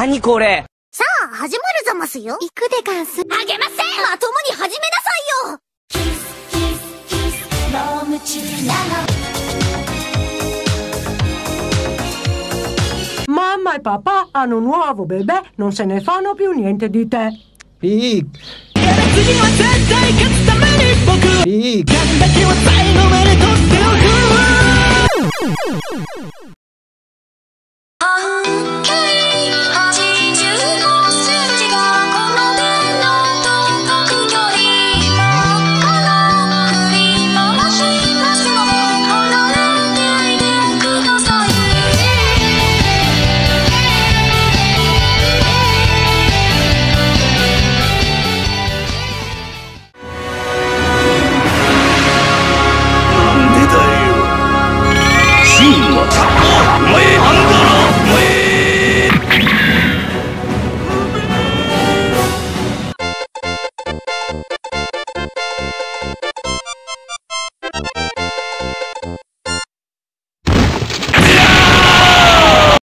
何これ。 さあ、始まるざますよ。 行くでガンス。 あげません。まともに始めなさいよ。キスキスキス너무 지나가 Mamma e papà hanno un nuovo bebè, non se ne fanno più niente di te. Pig. Pig. Ah